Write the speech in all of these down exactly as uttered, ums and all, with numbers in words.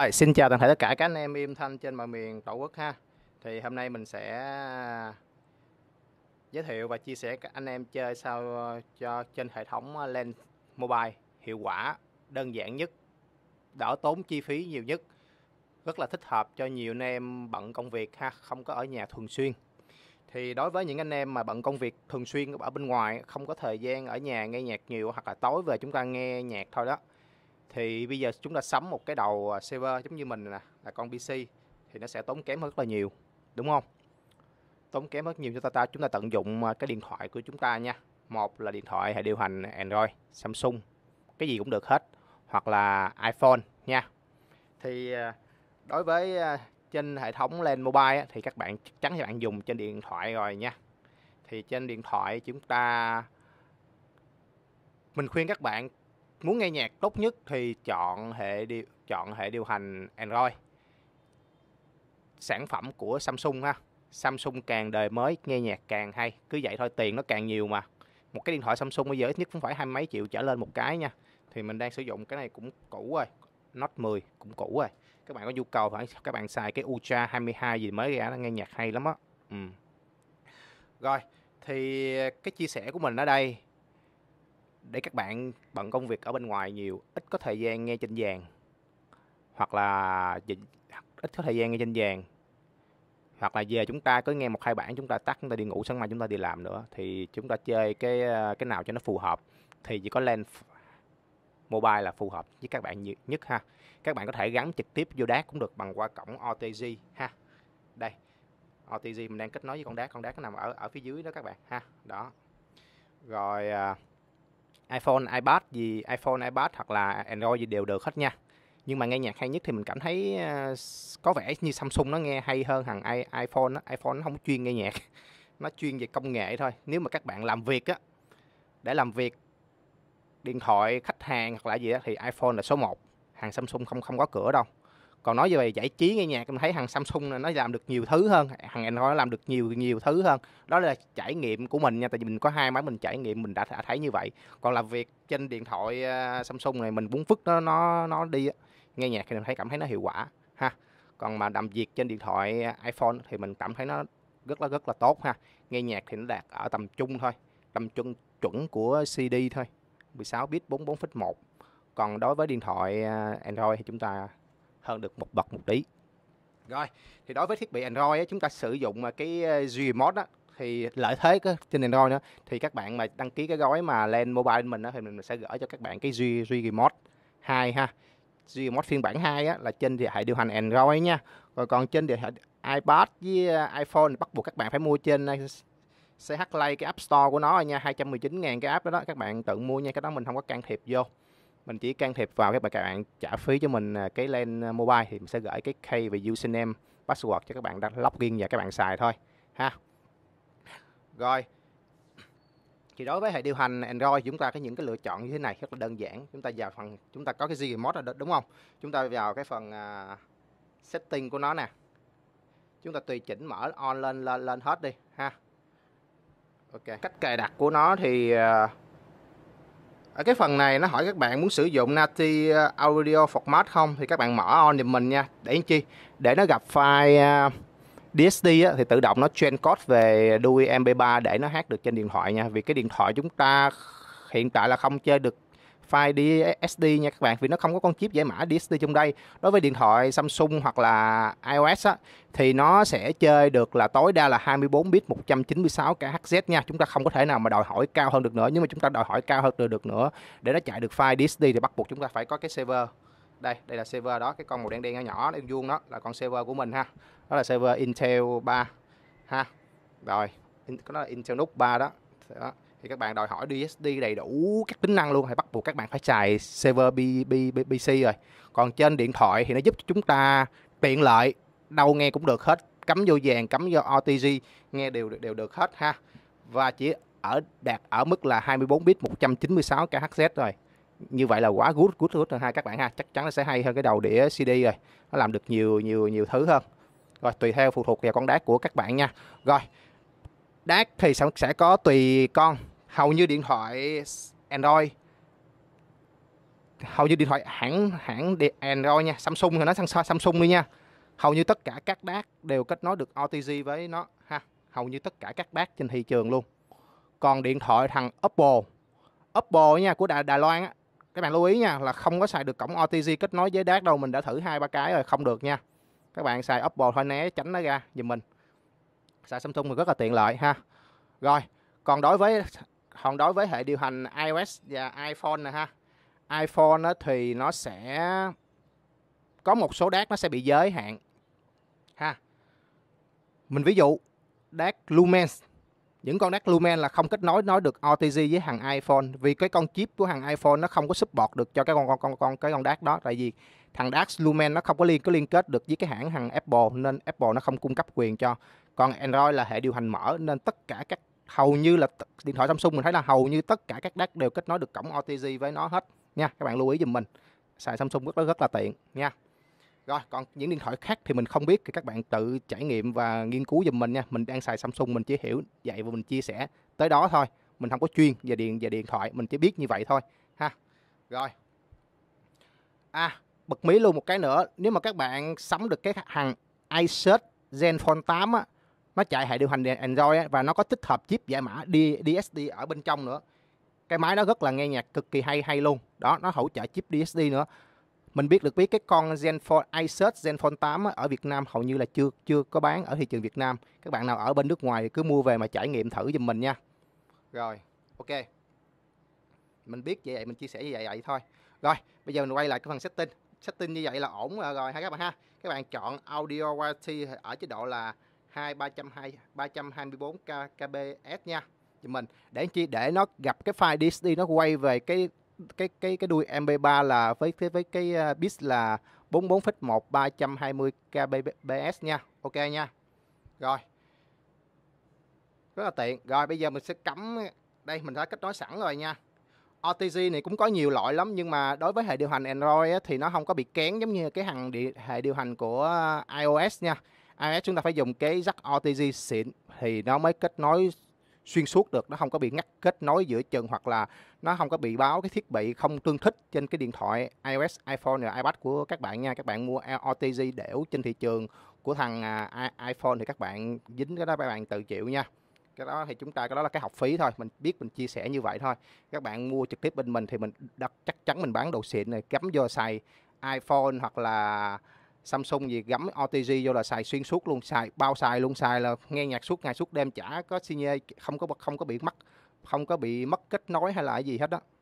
Rồi, xin chào toàn thể tất cả các anh em im thanh trên mọi miền Tổ quốc ha. Thì hôm nay mình sẽ giới thiệu và chia sẻ các anh em chơi sao cho trên hệ thống LAN Mobile hiệu quả, đơn giản nhất, đỡ tốn chi phí nhiều nhất, rất là thích hợp cho nhiều anh em bận công việc ha, không có ở nhà thường xuyên. Thì đối với những anh em mà bận công việc thường xuyên ở bên ngoài, không có thời gian ở nhà nghe nhạc nhiều hoặc là tối về chúng ta nghe nhạc thôi đó, thì bây giờ chúng ta sắm một cái đầu server giống như mình nè, là con pê xê, thì nó sẽ tốn kém rất là nhiều, đúng không? Tốn kém rất nhiều cho ta, chúng ta tận dụng cái điện thoại của chúng ta nha. Một là điện thoại hệ điều hành Android, Samsung, cái gì cũng được hết, hoặc là iPhone nha. Thì đối với trên hệ thống LAN Mobile thì các bạn chắc chắn các bạn dùng trên điện thoại rồi nha. Thì trên điện thoại chúng ta, mình khuyên các bạn muốn nghe nhạc tốt nhất thì chọn hệ điều chọn hệ điều hành Android, sản phẩm của Samsung ha. Samsung càng đời mới nghe nhạc càng hay, cứ vậy thôi, tiền nó càng nhiều mà. Một cái điện thoại Samsung bây giờ ít nhất cũng phải hai mấy triệu trở lên một cái nha. Thì mình đang sử dụng cái này cũng cũ rồi, Note mười cũng cũ rồi. Các bạn có nhu cầu phải các bạn xài cái Ultra hai mươi hai gì mới ra, nó nghe nhạc hay lắm á. Ừ. Rồi, thì cái chia sẻ của mình ở đây để các bạn bận công việc ở bên ngoài nhiều, ít có thời gian nghe trên vàng, hoặc là ít có thời gian nghe trên vàng, hoặc là về chúng ta cứ nghe một hai bản chúng ta tắt, chúng ta đi ngủ, sáng mai chúng ta đi làm nữa, thì chúng ta chơi cái cái nào cho nó phù hợp thì chỉ có LAN Mobile là phù hợp với các bạn nhất ha. Các bạn có thể gắn trực tiếp vô đát cũng được bằng qua cổng o tê giê ha. Đây, o tê giê mình đang kết nối với con đát, con đát nó nằm ở ở phía dưới đó các bạn ha. Đó. Rồi uh, iPhone, iPad gì, iPhone, iPad hoặc là Android gì đều được hết nha. Nhưng mà nghe nhạc hay nhất thì mình cảm thấy uh, có vẻ như Samsung nó nghe hay hơn hẳn iPhone đó. iPhone nó không chuyên nghe nhạc, nó chuyên về công nghệ thôi. Nếu mà các bạn làm việc á, để làm việc điện thoại khách hàng hoặc là gì đó thì iPhone là số một, hàng Samsung không không có cửa đâu. Còn nói về giải trí nghe nhạc, mình thấy hàng Samsung nó làm được nhiều thứ hơn, hàng Android nó làm được nhiều nhiều thứ hơn. Đó là trải nghiệm của mình nha, tại vì mình có hai máy mình trải nghiệm, mình đã, đã thấy như vậy. Còn làm việc trên điện thoại uh, Samsung này mình muốn vứt nó nó nó đi, nghe nhạc thì mình thấy cảm thấy nó hiệu quả ha. Còn mà làm việc trên điện thoại iPhone thì mình cảm thấy nó rất là rất là tốt ha. Nghe nhạc thì nó đạt ở tầm trung thôi, tầm trung chuẩn của xê đê thôi, mười sáu bit bốn mươi bốn phẩy một. Còn đối với điện thoại Android thì chúng ta hơn được một bậc một tí. Rồi, thì đối với thiết bị Android á, chúng ta sử dụng cái Gmod á, thì lợi thế cái, trên Android nữa, thì các bạn mà đăng ký cái gói mà LAN Mobile mình á, thì mình sẽ gửi cho các bạn cái Gmod hai ha. Gmod phiên bản hai á, là trên hệ điều hành Android nha. Rồi còn trên hệ iPad với iPhone bắt buộc các bạn phải mua trên xê hát Play, cái App Store của nó nha, hai trăm mười chín ngàn cái app đó, đó các bạn tự mua nha, cái đó mình không có can thiệp vô. Mình chỉ can thiệp vào các bạn các bạn trả phí cho mình cái LAN Mobile thì mình sẽ gửi cái key về username, password cho các bạn đã login và các bạn xài thôi ha. Rồi. Thì đối với hệ điều hành Android chúng ta có những cái lựa chọn như thế này rất là đơn giản. Chúng ta vào phần chúng ta có cái Gmod rồi đúng không? Chúng ta vào cái phần uh, setting của nó nè. Chúng ta tùy chỉnh mở on lên lên lên hết đi ha. Ok. Cách cài đặt của nó thì uh, ở cái phần này nó hỏi các bạn muốn sử dụng Nati Audio Format không, thì các bạn mở on giùm mình nha. Để làm chi? Để nó gặp file uh, đê ét đê á, thì tự động nó train code về đê u i em pê ba để nó hát được trên điện thoại nha. Vì cái điện thoại chúng ta hiện tại là không chơi được file đê ét đê nha các bạn, vì nó không có con chip giải mã đê ét đê trong đây. Đối với điện thoại Samsung hoặc là iOS á, thì nó sẽ chơi được là tối đa là hai mươi bốn bit một trăm chín mươi sáu ca hát zét nha. Chúng ta không có thể nào mà đòi hỏi cao hơn được nữa. Nhưng mà chúng ta đòi hỏi cao hơn được, được nữa để nó chạy được file đê ét đê thì bắt buộc chúng ta phải có cái server. Đây, đây là server đó, cái con màu đen đen nhỏ nhỏ đen vuông đó là con server của mình ha. Đó là server Intel ba ha. Rồi, đó là Intel Nux ba đó. Đó. Thì các bạn đòi hỏi đê ét đê đầy đủ các tính năng luôn, thì bắt buộc các bạn phải xài server pê xê rồi. Còn trên điện thoại thì nó giúp chúng ta tiện lợi, đâu nghe cũng được hết, cắm vô vàng, cắm vô o tê giê nghe đều đều được hết ha. Và chỉ ở đạt ở mức là hai mươi bốn bit một trăm chín mươi sáu ca hát zét rồi. Như vậy là quá good good good rồi ha các bạn ha, chắc chắn nó sẽ hay hơn cái đầu đĩa xê đê rồi. Nó làm được nhiều nhiều nhiều thứ hơn. Rồi tùy theo phụ thuộc vào con đát của các bạn nha. Rồi. Đát thì sẽ có tùy con, hầu như điện thoại Android hầu như điện thoại hãng hãng Android nha, Samsung thì nó sang Samsung đi nha, hầu như tất cả các đê a xê đều kết nối được o tê giê với nó ha, hầu như tất cả các đê a xê trên thị trường luôn. Còn điện thoại thằng Oppo, Oppo nha của Đà, Đài Loan á, các bạn lưu ý nha, là không có xài được cổng o tê giê kết nối với đê a xê đâu, mình đã thử hai ba cái rồi, không được nha. Các bạn xài Oppo thôi né tránh nó ra giùm mình. Xài Samsung thì rất là tiện lợi ha. Rồi, còn đối với còn đối với hệ điều hành iOS và iPhone nè ha. iPhone á, thì nó sẽ có một số đê a xê nó sẽ bị giới hạn ha. Mình ví dụ đê a xê Lumens, những con đê a xê Lumens là không kết nối nói được o tê giê với thằng iPhone, vì cái con chip của thằng iPhone nó không có support được cho cái con con con con cái con đê a xê đó, tại vì thằng đê a xê Lumens nó không có liên có liên kết được với cái hãng thằng Apple, nên Apple nó không cung cấp quyền cho. Còn Android là hệ điều hành mở, nên tất cả các hầu như là điện thoại Samsung mình thấy là hầu như tất cả các đê a xê đều kết nối được cổng o tê giê với nó hết nha. Các bạn lưu ý giùm mình, xài Samsung rất rất là tiện nha. Rồi, còn những điện thoại khác thì mình không biết, thì các bạn tự trải nghiệm và nghiên cứu giùm mình nha. Mình đang xài Samsung, mình chỉ hiểu vậy và mình chia sẻ tới đó thôi. Mình không có chuyên về điện về điện thoại, mình chỉ biết như vậy thôi ha. Rồi. À, bật mí luôn một cái nữa, nếu mà các bạn sắm được cái thằng Asus Zenfone tám á, nó chạy hệ điều hành Android á, và nó có tích hợp chip giải mã đê ét đê ở bên trong nữa. Cái máy đó rất là nghe nhạc cực kỳ hay hay luôn. Đó, nó hỗ trợ chip đê ét đê nữa. Mình biết được biết cái con Zenfone Asus Zenfone tám á, ở Việt Nam hầu như là chưa chưa có bán ở thị trường Việt Nam. Các bạn nào ở bên nước ngoài thì cứ mua về mà trải nghiệm thử giùm mình nha. Rồi, ok. Mình biết vậy, mình chia sẻ như vậy vậy thôi. Rồi, bây giờ mình quay lại cái phần setting. Setting như vậy là ổn rồi, rồi ha các bạn ha. Các bạn chọn audio quality ở chế độ là hai ba hai bốn kbps nha. Giùm mình để chi để nó gặp cái file đê ét đê nó quay về cái cái cái cái đuôi em pê ba là với cái với cái bit là bốn mươi bốn phẩy một ba trăm hai mươi kbps nha. Ok nha. Rồi. Rất là tiện. Rồi bây giờ mình sẽ cắm đây, mình đã kết nối sẵn rồi nha. o tê giê này cũng có nhiều loại lắm, nhưng mà đối với hệ điều hành Android á, thì nó không có bị kén giống như cái thằng địa, hệ điều hành của iOS nha. iOS chúng ta phải dùng cái jack o tê giê xịn thì nó mới kết nối xuyên suốt được, nó không có bị ngắt kết nối giữa chừng, hoặc là nó không có bị báo cái thiết bị không tương thích trên cái điện thoại iOS, iPhone và iPad của các bạn nha. Các bạn mua o tê giê đẻo trên thị trường của thằng iPhone thì các bạn dính cái đó các bạn tự chịu nha. Cái đó thì chúng ta cái đó là cái học phí thôi, mình biết mình chia sẻ như vậy thôi. Các bạn mua trực tiếp bên mình thì mình đặt chắc chắn mình bán đồ xịn này, cắm vô xài iPhone hoặc là Samsung gì gắm o tê giê vô là xài xuyên suốt luôn, xài bao xài luôn, xài là nghe nhạc suốt ngày suốt đêm, chả có xi nhê, không có không có bị mất không có bị mất kết nối hay là cái gì hết đó.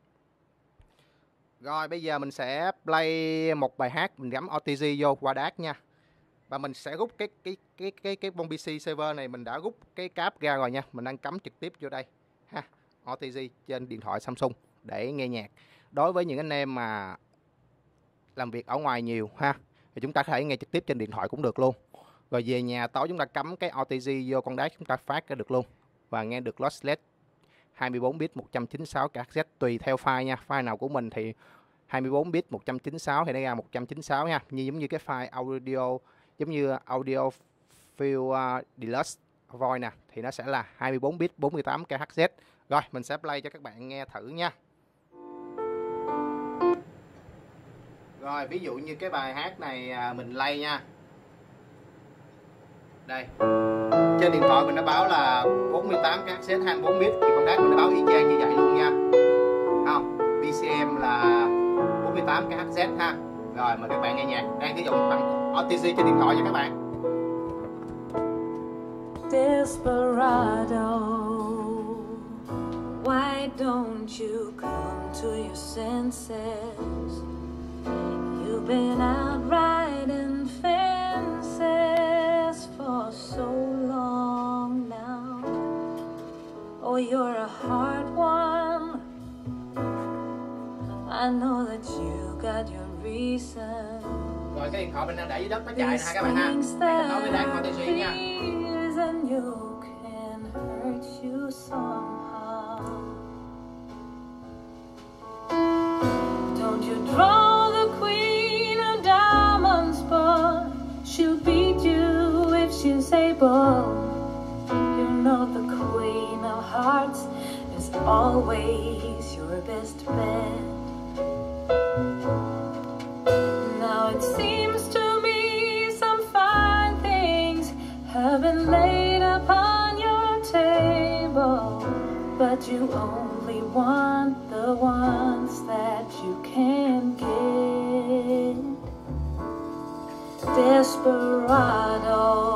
Rồi bây giờ mình sẽ play một bài hát, mình gắm o tê giê vô qua đê a xê nha. Và mình sẽ rút cái cái cái cái cái con pê xê server này, mình đã rút cái cáp ra rồi nha. Mình đang cắm trực tiếp vô đây ha, o tê giê trên điện thoại Samsung để nghe nhạc. Đối với những anh em mà làm việc ở ngoài nhiều ha, thì chúng ta có thể nghe trực tiếp trên điện thoại cũng được luôn. Rồi về nhà tối chúng ta cắm cái o tê giê vô con đá, chúng ta phát ra được luôn và nghe được lossless hai mươi bốn bit một trăm chín mươi sáu ca hát tùy theo file nha. File nào của mình thì hai mươi bốn bit một trăm chín mươi sáu thì nó ra một trăm chín mươi sáu nha. Như giống như cái file audio giống như audio file uh, deluxe voice nè thì nó sẽ là hai mươi bốn bit bốn mươi tám ca hát. Rồi mình sẽ play cho các bạn nghe thử nha. Rồi ví dụ như cái bài hát này mình play nha. Đây. Trên điện thoại mình nó báo là bốn mươi tám ca hát hai mươi bốn bit thì con đát mình nó báo y chang như vậy luôn nha. Không, bê xê em là bốn mươi tám ca hát ha. Rồi mời các bạn nghe nhạc. Đang sử dụng bằng o tê giê trên điện thoại nha các bạn. Desperado, why don't you come to your senses? You've been out riding fences for so long now. Oh, you're a hard one. I know that you got your reason. Rồi cái điện thoại mình đang để dưới đất nó chạy nè các bạn ha. Để nói với đang o tê giê nha. And you can hurt you somehow. Don't you draw the queen of diamonds, but she'll beat you if she's able. You know the queen of hearts is always your best bet. but you only want the ones that you can get. Desperado,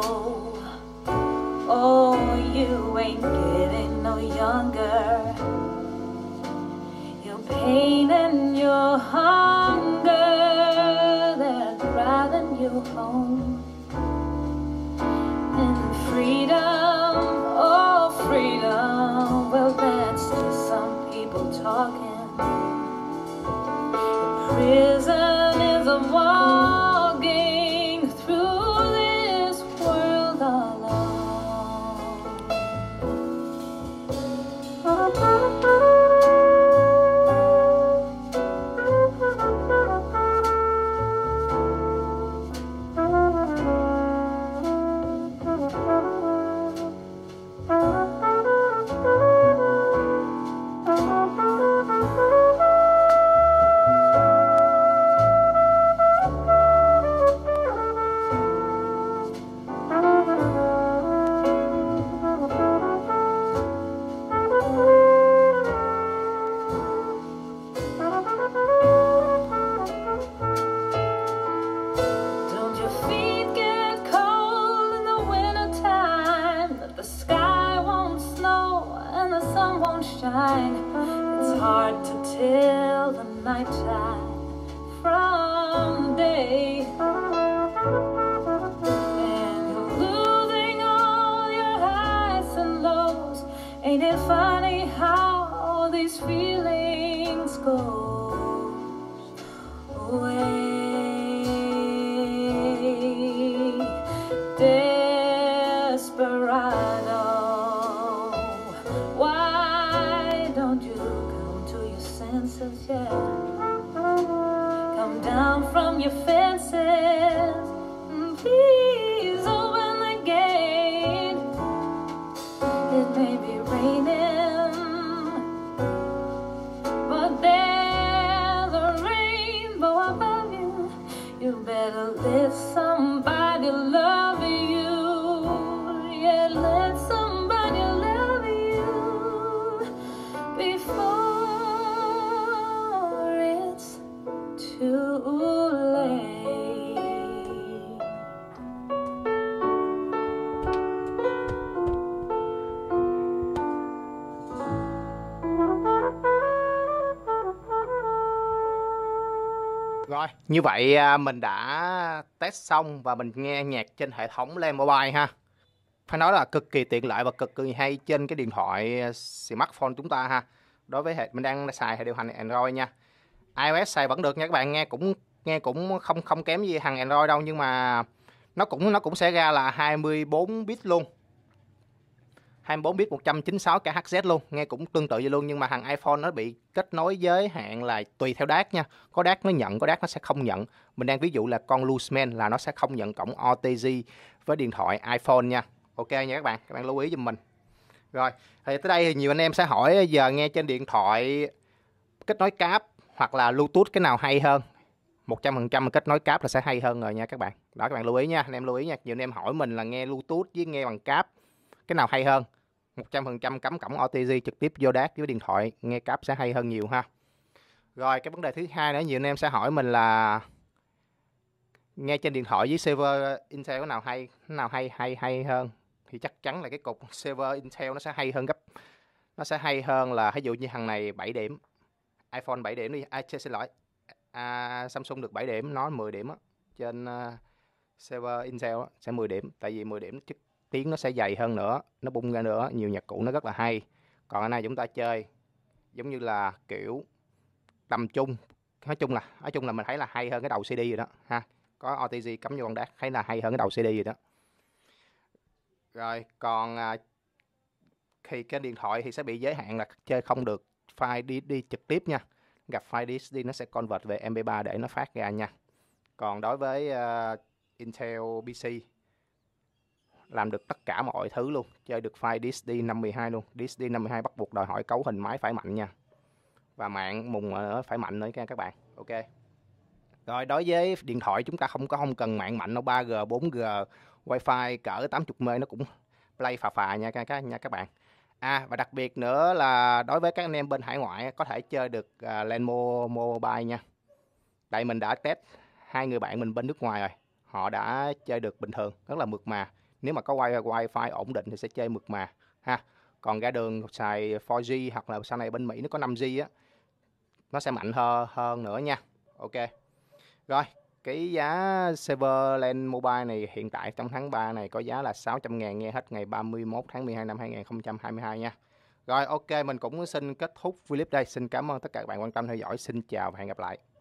oh, you ain't getting no younger. Your pain and your hunger, they're driving you home. And freedom, oh freedom, well that's just some people talking. Prison is a walking through this world shine. It's hard to tell the nighttime from day. And you're losing all your highs and lows. Ain't it funny how all these feelings go away? Desperado, yeah. Come down from your fences and please open the gate. It may be raining, but there's a rainbow above you. You better let somebody love you. Yeah, let somebody love you before too late. Rồi, như vậy mình đã test xong và mình nghe nhạc trên hệ thống Len Mobile ha. Phải nói là cực kỳ tiện lợi và cực kỳ hay trên cái điện thoại smartphone chúng ta ha. Đối với hệ mình đang xài hệ điều hành Android nha. iOS xài vẫn được nha các bạn, nghe cũng nghe cũng không không kém gì thằng Android đâu, nhưng mà nó cũng nó cũng sẽ ra là hai mươi bốn bit luôn. hai mươi bốn bit một trăm chín mươi sáu ki héc luôn, nghe cũng tương tự vậy luôn, nhưng mà thằng iPhone nó bị kết nối giới hạn là tùy theo đát nha. Có đát nó nhận, có đát nó sẽ không nhận. Mình đang ví dụ là con Luseman là nó sẽ không nhận cổng o tê giê với điện thoại iPhone nha. Ok nha các bạn, các bạn lưu ý giùm mình. Rồi, thì tới đây thì nhiều anh em sẽ hỏi giờ nghe trên điện thoại kết nối cáp hoặc là Bluetooth cái nào hay hơn. một trăm phần trăm kết nối cáp là sẽ hay hơn rồi nha các bạn. Đó, các bạn lưu ý nha, anh em lưu ý nha. Nhiều anh em hỏi mình là nghe Bluetooth với nghe bằng cáp cái nào hay hơn. một trăm phần trăm cắm cổng o tê giê trực tiếp vô đát với điện thoại, nghe cáp sẽ hay hơn nhiều ha. Rồi cái vấn đề thứ hai nữa, nhiều anh em sẽ hỏi mình là nghe trên điện thoại với server Intel cái nào hay, cái nào hay hay hay hơn. Thì chắc chắn là cái cục server Intel nó sẽ hay hơn gấp nó sẽ hay hơn là ví dụ như thằng này bảy điểm, iPhone bảy điểm đi, à, xin lỗi, à, Samsung được bảy điểm, nó mười điểm á. Trên uh, server Intel á, sẽ mười điểm, tại vì mười điểm chức tiếng nó sẽ dày hơn nữa, nó bung ra nữa, nhiều nhạc cụ nó rất là hay. Còn cái này chúng ta chơi giống như là kiểu tầm trung, nói chung là nói chung là mình thấy là hay hơn cái đầu xê đê rồi đó ha. Có o tê giê cắm vô con đát thấy là hay hơn cái đầu xê đê rồi đó. Rồi còn à, khi cái điện thoại thì sẽ bị giới hạn là chơi không được file đi đi trực tiếp nha. Gặp file đi ét đê nó sẽ convert về em pê ba để nó phát ra nha. Còn đối với uh, Intel pê xê làm được tất cả mọi thứ luôn, chơi được file đê ét đê năm mươi hai luôn. đê ét đê năm mươi hai bắt buộc đòi hỏi cấu hình máy phải mạnh nha. Và mạng mùng nữa phải mạnh nữa nha các bạn. Ok. Rồi đối với điện thoại chúng ta không có không cần mạng mạnh đâu, ba G, bốn G, Wi-Fi cỡ tám mươi mê nó cũng play phà phà nha các nha các bạn. À, và đặc biệt nữa là đối với các anh em bên hải ngoại có thể chơi được uh, Lenmo Mobile nha. Tại mình đã test hai người bạn mình bên nước ngoài rồi, họ đã chơi được bình thường, rất là mượt mà. Nếu mà có wifi, wifi ổn định thì sẽ chơi mượt mà ha. Còn ra đường xài bốn G hoặc là sau này bên Mỹ nó có năm G á, nó sẽ mạnh hơn hơn nữa nha. Ok. Rồi, cái giá Serverland Mobile này hiện tại trong tháng ba này có giá là sáu trăm ngàn nghe hết ngày ba mươi mốt tháng mười hai năm hai nghìn không trăm hai mươi hai nha. Rồi ok, mình cũng xin kết thúc clip đây. Xin cảm ơn tất cả các bạn quan tâm theo dõi. Xin chào và hẹn gặp lại.